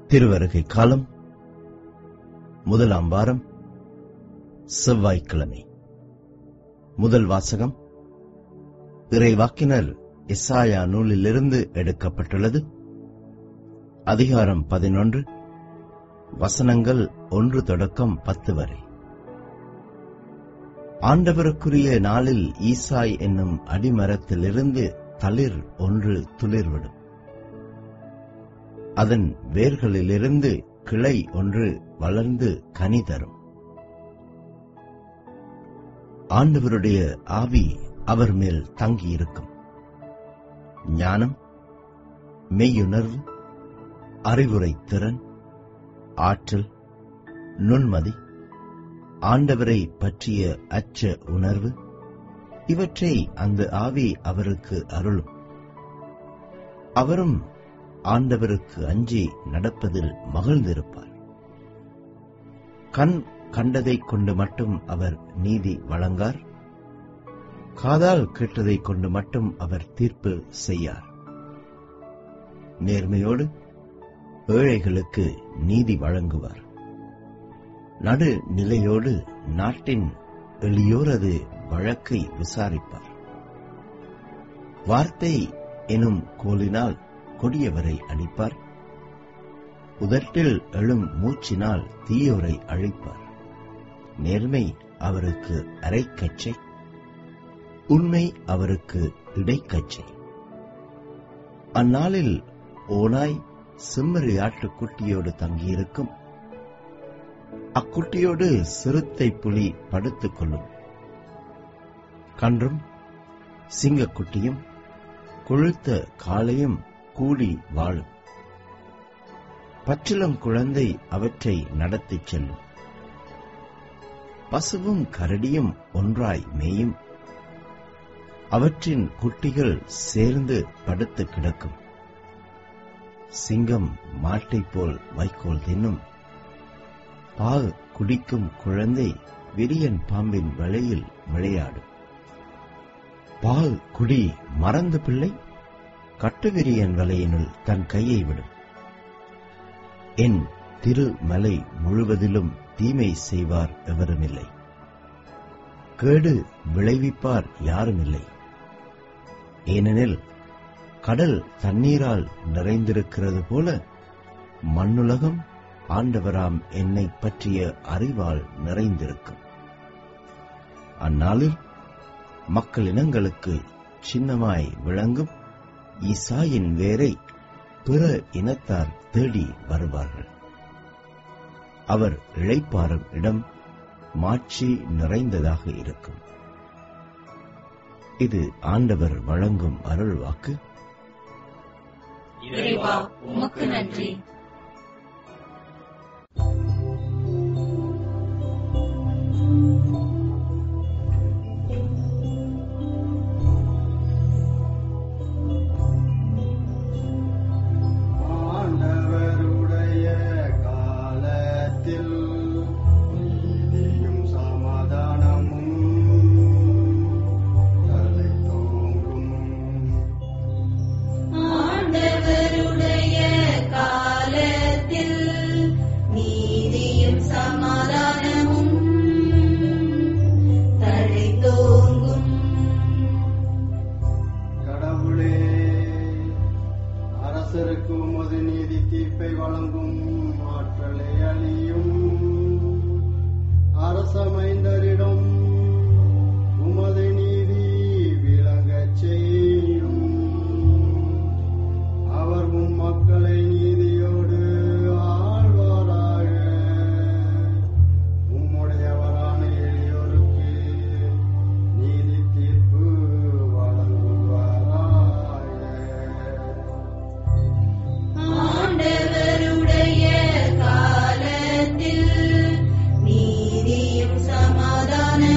திருவருகை காலம் முதலாம் வாரம் செவ்வாய்க்கிழமை. முதல் வாசகம் இறைவாக்கினர் எசாயா நூலிலிருந்து எடுக்கப்பட்டுள்ளது. அதிகாரம் 11, வசனங்கள் 1 தொடக்கம் 10 வரை. ஆண்டவருக்குரிய நாளில் ஈசாய் என்னும் அடிமரத்திலிருந்து தளிர் ஒன்று துளிர்விடும். அதன் வேர்களிலிருந்து கிளை ஒன்று வளர்ந்து கனி தரும். ஆண்டவருடைய ஆவி அவர் மேல் தங்கியிருக்கும். ஞானம், மெய்யுணர்வு, அறிவுரை திறன், ஆற்றல், நுண்மதி, ஆண்டவரை பற்றிய அச்ச உணர்வு, இவற்றை அந்த ஆவி அவருக்கு அருளும். அவரும் ஆண்டவருக்கு அஞ்சி நடப்பதில் மகிழ்ந்திருப்பார். கண் கண்டதைக் கொண்டு மட்டும் அவர் நீதி வழங்கார். காதால் கேட்டதைக் கொண்டு மட்டும் அவர் தீர்ப்பு செய்யார். நேர்மையோடு ஏழைகளுக்கு நீதி வழங்குவார். நடுநிலையோடு நாட்டின் எளியோரது வழக்கை விசாரிப்பார். வார்த்தை எனும் கோலினால் கொடியவரை அழிப்பார். உதட்டில் எழும் மூச்சினால் தீயோரை அழிப்பார். நேர்மை அவருக்கு அரைக்கச்சை, உண்மை அவருக்கு இடைக்கச்சை. அந்நாளில் ஓநாய் செம்மறி ஆட்டுக்குட்டியோடு தங்கியிருக்கும். அக்குட்டியோடு சிறுத்தை புலி படுத்துக் கொள்ளும். கன்றும் சிங்கக்குட்டியும் கொழுத்த காளையும் கூடி வாழும். பச்சிளம் குழந்தை அவற்றை நடத்திச் செல்லும். பசுவும் கரடியும் ஒன்றாய் மேயும். அவற்றின் குட்டிகள் சேர்ந்து படுத்து கிடக்கும். சிங்கம் மாட்டைப் போல் வைக்கோல் தின்னும். பால் குடிக்கும் குழந்தை விரியன் பாம்பின் வலையில் விளையாடும். பால் குடி மறந்த பிள்ளை கட்டுவிரியன் வலையினுள் தன் கையை விடும். என் திருமலை முழுவதிலும் தீமை செய்வார் எவருமில்லை. கேடு விளைவிப்பார் யாருமில்லை. ஏனெனில் கடல் தண்ணீரால் நிறைந்திருக்கிறது போல மண்ணுலகம் ஆண்டவராம் என்னை பற்றிய அறிவால் நிறைந்திருக்கும். அந்நாளில் மக்களினங்களுக்கு சின்னமாய் விளங்கும் ஈசாயின் வேரை பிற இனத்தார் தேடி வருவார்கள். அவர் இளைப்பாறும் இடம் மாட்சி நிறைந்ததாக இருக்கும். இது ஆண்டவர் வழங்கும் அருள் வாக்கு. இறைவா, உமக்கு நன்றி. காலத்தில் நீதியும் சமாதானம்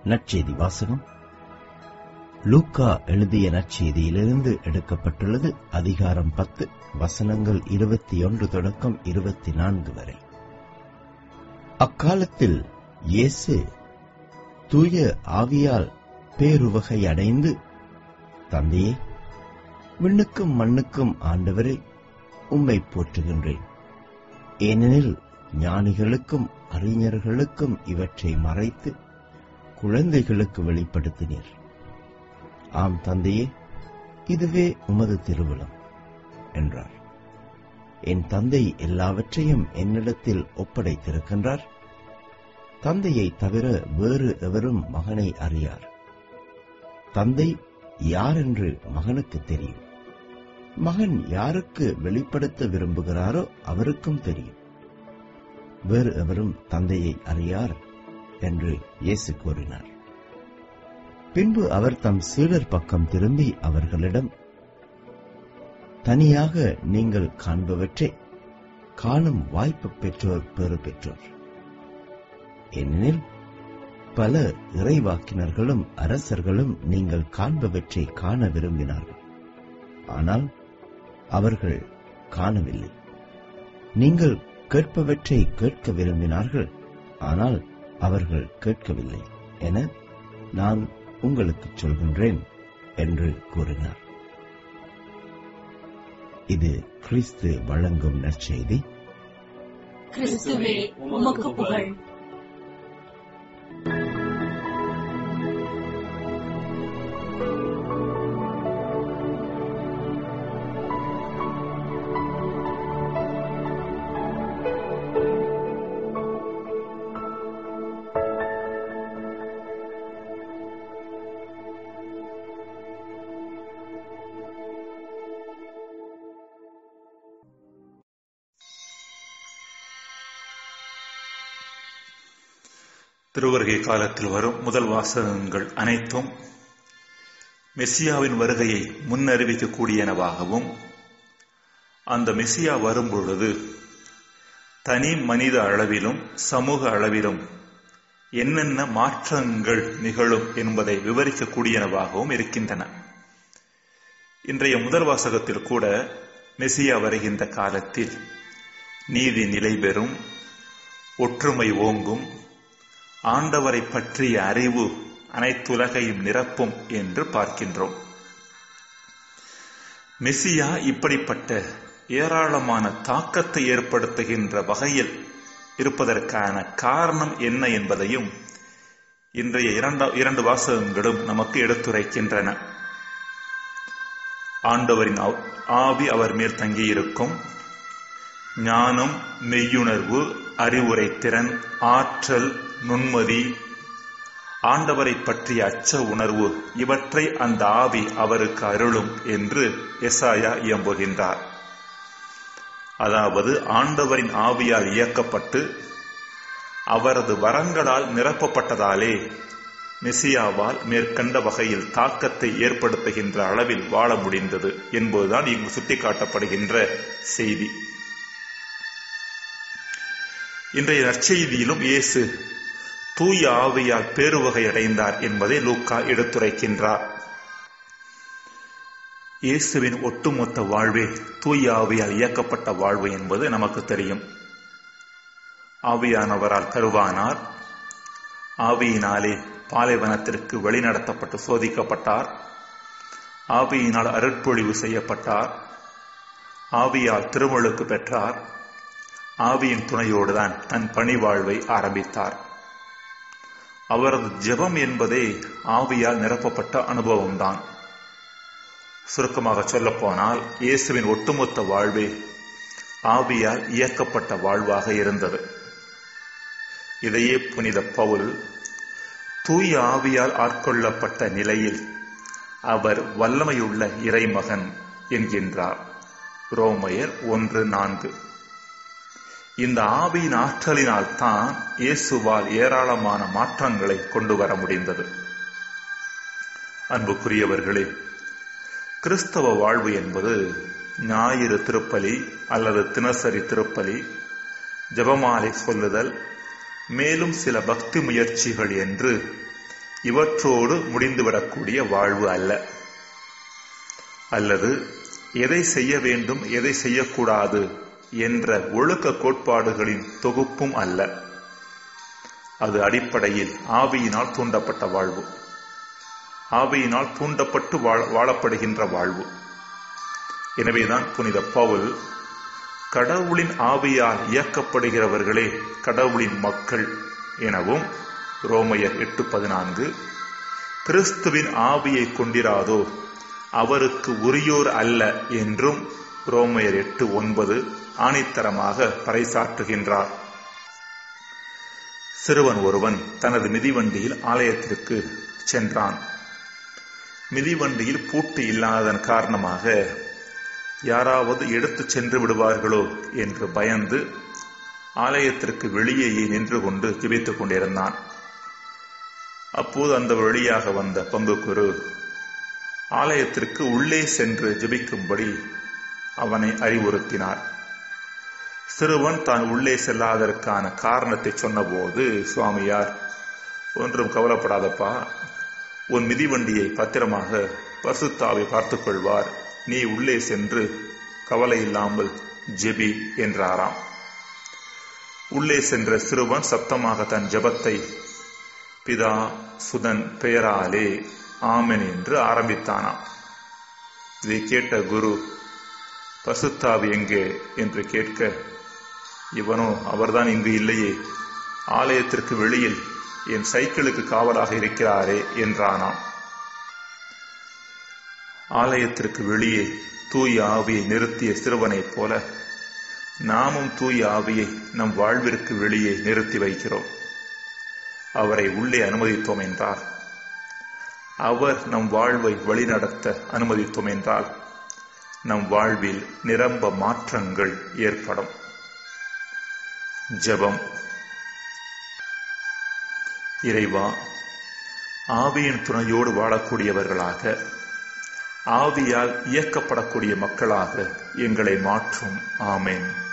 நற்செய்தி வாசகம் லூக்கா எழுதிய நற்செய்தியிலிருந்து எடுக்கப்பட்டுள்ளது. அதிகாரம் 10, வசனங்கள் 21 தொடக்கம் 24 வரை. அக்காலத்தில் இயேசு தூய ஆவியால் பேருவகை அடைந்து, தந்தையே, விண்ணுக்கும் மண்ணுக்கும் ஆண்டவரே, உம்மை போற்றுகின்றேன். ஏனெனில் ஞானிகளுக்கும் அறிஞர்களுக்கும் இவற்றை மறைத்து குழந்தைகளுக்கு வெளிப்படுத்தினீர். ஆம் தந்தையே, இதுவே உமது திருவுளம் என்றார். என் தந்தை எல்லாவற்றையும் என்னிடத்தில் ஒப்படைத்திருக்கின்றார். தந்தையை தவிர வேறு எவரும் மகனை அறியார். தந்தை யார் என்று மகனுக்கு தெரியும். மகன் யாருக்கு வெளிப்படுத்த விரும்புகிறாரோ அவருக்கும் தெரியும். வேறு எவரும் தந்தையை அறியார் என்று இயேசு கூறினார். பின்பு அவர் தம் சீடர் பக்கம் திரும்பி அவர்களிடம், தனியாக நீங்கள் காண்பவற்றை காணும் வாய்ப்பு பெற்றோர் பெறு பெற்றோர். ஏனெனில் பல இறைவாக்கினர்களும் அரசர்களும் நீங்கள் காண்பவற்றை காண விரும்பினார்கள், ஆனால் அவர்கள் காணவில்லை. நீங்கள் கேட்பவற்றை கேட்க விரும்பினார்கள், ஆனால் அவர்கள் கேட்கவில்லை என நான் உங்களுக்கு சொல்கின்றேன் என்று கூறினார். இது கிறிஸ்து வழங்கும் நற்செய்தி. கிறிஸ்துவே, உமக்கு புகழ். திருவருகை காலத்தில் வரும் முதல் வாசகங்கள் அனைத்தும் மெசியாவின் வருகையை முன்னறிவிக்கக்கூடியனவாகவும், அந்த மெசியா வரும்பொழுது தனி மனித அளவிலும் சமூக அளவிலும் என்னென்ன மாற்றங்கள் நிகழும் என்பதை விவரிக்கக்கூடியனவாகவும் இருக்கின்றன. இன்றைய முதல் வாசகத்தில் கூட மெசியா வருகின்ற காலத்தில் நீதி நிலை பெறும், ஒற்றுமை ஓங்கும், ஆண்டவரை பற்றிய அறிவு அனைத்துலகையும் நிரப்பும் என்று பார்க்கின்றோம். மெசியா இப்படிப்பட்ட ஏராளமான தாக்கத்தை ஏற்படுத்துகின்ற வகையில் இருப்பதற்கான காரணம் என்ன என்பதையும் இன்றைய இரண்டு வாசகங்களும் நமக்கு எடுத்துரைக்கின்றன. ஆண்டவரின் ஆவி அவர் மேல் தங்கியிருக்கும். ஞானம், மெய்யுணர்வு, அறிவுரை திறன், ஆற்றல், நுண்மதி, ஆண்டவரை பற்றிய அச்ச உணர்வு, இவற்றை அந்த ஆவி அவருக்கு அருளும் என்று எசாயா இயம்புகின்றார். அதாவது ஆண்டவரின் ஆவியால் இயக்கப்பட்டு அவரது வரங்களால் நிரப்பப்பட்டதாலே மெசியாவால் மேற்கண்ட வகையில் தாக்கத்தை ஏற்படுத்துகின்ற அளவில் வாழ முடிந்தது என்பதுதான் இங்கு சுட்டிக்காட்டப்படுகின்ற செய்தி. இன்றைய நற்செய்தியிலும் இயேசு தூய ஆவியால் பேருவகை அடைந்தார் என்பதை லூக்கா எடுத்துரைக்கின்றார். இயேசுவின் ஒட்டுமொத்த வாழ்வே தூய ஆவியால் இயக்கப்பட்ட வாழ்வு என்பது நமக்கு தெரியும். ஆவியானவரால் கருவானார். ஆவியினாலே பாலைவனத்திற்கு வழிநடத்தப்பட்டு சோதிக்கப்பட்டார். ஆவியினால் அருட்பொழிவு செய்யப்பட்டார். ஆவியால் திருமுழுக்கு பெற்றார். ஆவியின் துணையோடுதான் தன் பணி வாழ்வை ஆரம்பித்தார். அவரது ஜெபம் என்பதே ஆவியால் நிரப்பப்பட்ட அனுபவம்தான். சுருக்கமாக சொல்ல போனால் இயேசுவின் ஒட்டுமொத்த வாழ்வே ஆவியால் இயக்கப்பட்ட வாழ்வாக இருந்தது. இதையே புனித பவுல் தூய ஆவியால் ஆட்கொள்ளப்பட்ட நிலையில் அவர் வல்லமையுள்ள இறைமகன் என்கின்றார். ரோமையர் 1:4. இந்த ஆவியின் ஆற்றலினால் தான் இயேசுவால் ஏராளமான மாற்றங்களை கொண்டு வர முடிந்தது. அன்புக்குரியவர்களே, கிறிஸ்தவ வாழ்வு என்பது ஞாயிறு திருப்பலி அல்லது தினசரி திருப்பலி, ஜெபமாலை சொல்லுதல், மேலும் சில பக்தி முயற்சிகள் என்று இவற்றோடு முடிந்துவிடக்கூடிய வாழ்வு அல்ல, அல்லது எதை செய்ய வேண்டும் எதை செய்யக்கூடாது என்ற ஒழுக்க கோட்பாடுகளின் தொகுப்பும் அல்ல. அது அடிப்படையில் ஆவியினால் தூண்டப்பட்ட வாழ்வு, ஆவியினால் தூண்டப்பட்டு வாழப்படுகின்ற வாழ்வு. எனவேதான் புனித பவுல் கடவுளின் ஆவியால் இயக்கப்படுகிறவர்களே கடவுளின் மக்கள் எனவும், ரோமையர் 8:14, கிறிஸ்துவின் ஆவியை கொண்டிராதோ அவருக்கு உரியோர் அல்ல என்றும் ரோமையர் 8:9 ஆணித்தரமாக பறைசாற்றுகின்றார். சிறுவன் ஒருவன் தனது மிதிவண்டியில் ஆலயத்திற்கு சென்றான். மிதிவண்டியில் பூட்டு இல்லாததன் காரணமாக யாராவது எடுத்துச் சென்று விடுவார்களோ என்று பயந்து ஆலயத்திற்கு வெளியேயே நின்று கொண்டு ஜெபித்துக் கொண்டிருந்தான். அப்போது அந்த வழியாக வந்த பங்குக்குரு ஆலயத்திற்கு உள்ளே சென்று ஜெபிக்கும்படி அவனை அறிவுறுத்தினார். சிறுவன் தான் உள்ளே செல்லாததற்கான காரணத்தை சொன்னபோது சுவாமியார், ஒன்றும் கவலைப்படாதப்பா, உன் மிதிவண்டியை பத்திரமாக பரிசுத்தாவி பார்த்துக் கொள்வார், நீ உள்ளே சென்று கவலை இல்லாமல் ஜெபி என்றாராம். உள்ளே சென்ற சிறுவன் சத்தமாக தன் ஜெபத்தை பிதா சுதன் பெயராலே ஆமென் என்று ஆரம்பித்தானாம். இதை கேட்ட குரு, பரிசுத்தாவி எங்கே என்று கேட்க, இவனோ அவர்தான் இங்கு இல்லையே, ஆலயத்திற்கு வெளியில் என் சைக்கிளுக்கு காவலாக இருக்கிறாரே என்றானாம். ஆலயத்திற்கு வெளியே தூய ஆவியை நிறுத்திய சிறுவனைப் போல நாமும் தூய ஆவியை நம் வாழ்விற்கு வெளியே நிறுத்தி வைக்கிறோம். அவரை உள்ளே அனுமதித்தோம் என்றால், அவர் நம் வாழ்வை வழிநடத்த அனுமதித்தோம் என்றால், நம் வாழ்வில் நிரம்ப மாற்றங்கள் ஏற்படும். ஜெபம். இறைவா, ஆவியின் துணையோடு வாழக்கூடியவர்களாக, ஆவியால் இயக்கப்படக்கூடிய மக்களாக எங்களை மாற்றும். ஆமென்.